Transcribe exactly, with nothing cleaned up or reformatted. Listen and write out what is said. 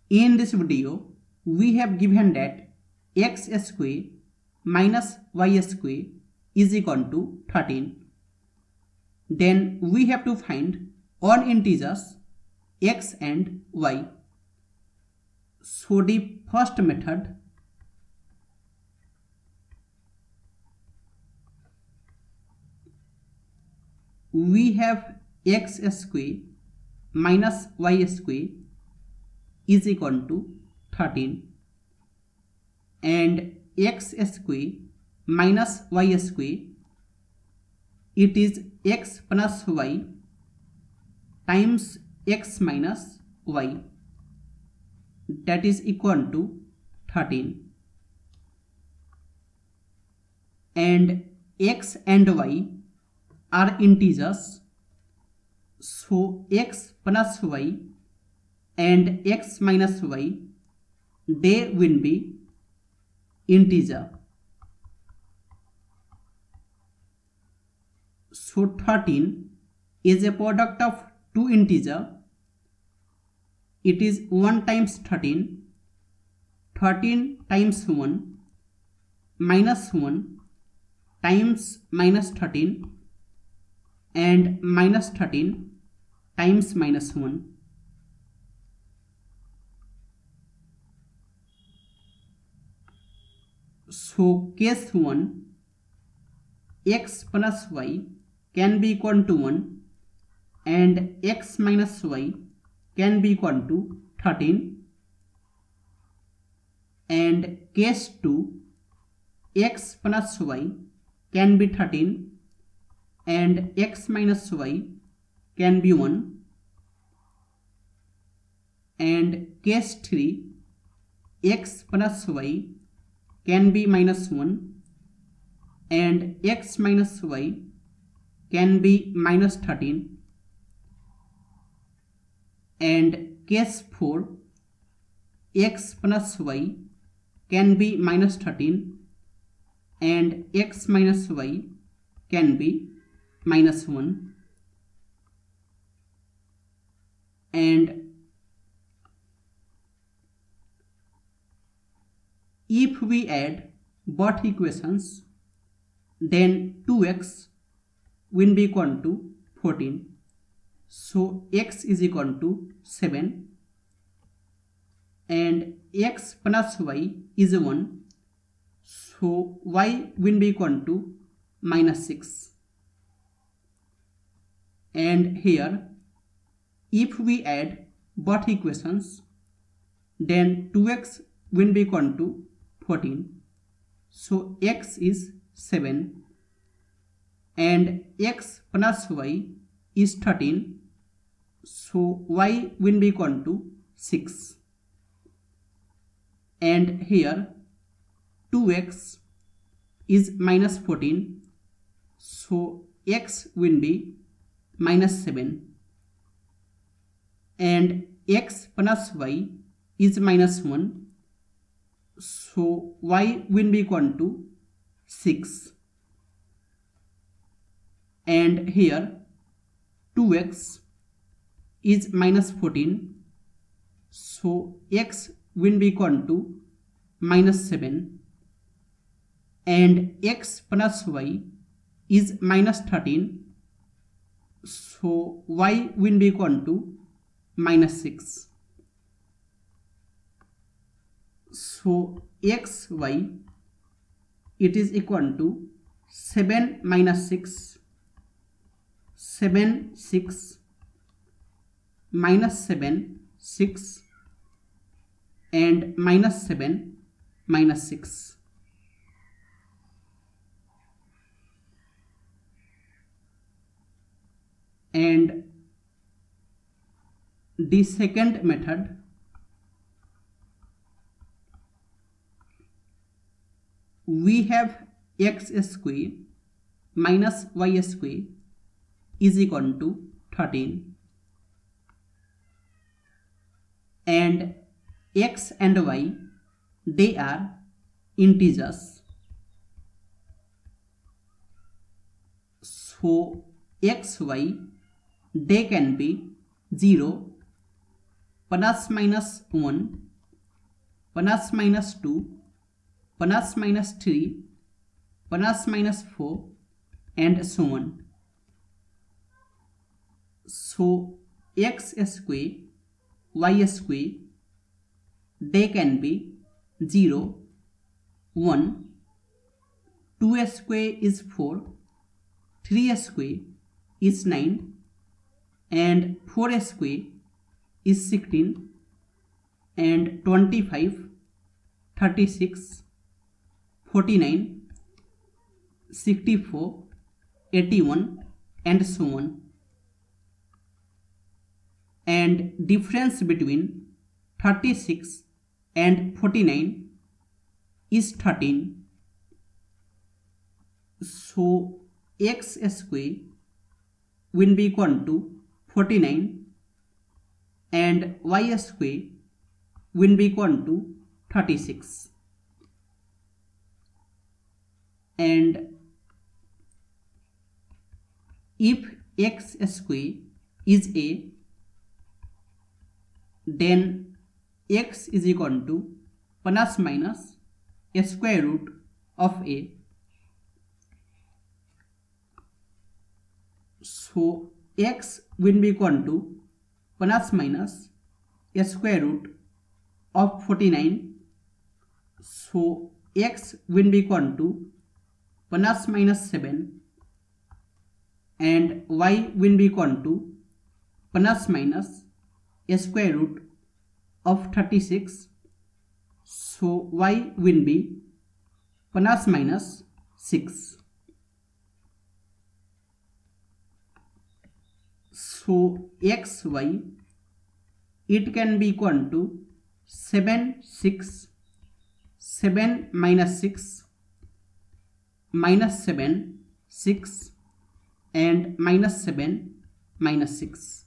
In this video, we have given that x square minus y square is equal to thirteen. Then we have to find all integers x and y. So the first method, we have x square minus y square is equal to thirteen, and x square minus y square, it is x plus y times x minus y, that is equal to thirteen, and x and y are integers, so x plus y and x minus y, they will be integer. So thirteen is a product of two integer. It is one times thirteen, thirteen times one minus one times minus thirteen, and minus thirteen times minus one. So case one, x plus y can be equal to one and x minus y can be equal to thirteen, and case two, x plus y can be thirteen and x minus y can be one, and case three, x plus y can be minus one and x minus y can be minus thirteen, and case four, x plus y can be minus thirteen and x minus y can be minus one, and if we add both equations, then two x will be equal to fourteen. So x is equal to seven, and x plus y is one, so y will be equal to minus six. And here, if we add both equations, then two x will be equal to fourteen. So x is seven, and x plus y is thirteen, so y will be equal to six. And here two x is minus fourteen, so x will be minus seven, and x plus y is minus one, so y will be equal to six, and here two x is minus fourteen, so x will be equal to minus seven, and x plus y is minus thirteen, so y will be equal to minus six. So xy, it is equal to seven minus six, seven, six, minus seven, six, and minus seven, minus six. And the second method, we have x square minus y square is equal to thirteen, and x and y, they are integers, so xy, they can be zero plus minus one, plus minus two, plus minus three, plus minus four, and so on. So x square, y square, they can be zero, one, two square is four, three square is nine, and four square is sixteen, and twenty-five, thirty-six, forty-nine, sixty-four, eighty-one, and so on. And difference between thirty-six and forty-nine is thirteen. So x square will be equal to forty-nine and y square will be equal to thirty-six. And if x square is a, then x is equal to plus minus a square root of a. So x will be equal to plus minus a square root of forty-nine. So x will be equal to plus minus seven, and y will be equal to plus minus a square root of thirty-six. So y will be plus minus six. So xy, it can be equal to seven, six, seven minus six, minus seven, six, and minus seven, minus six.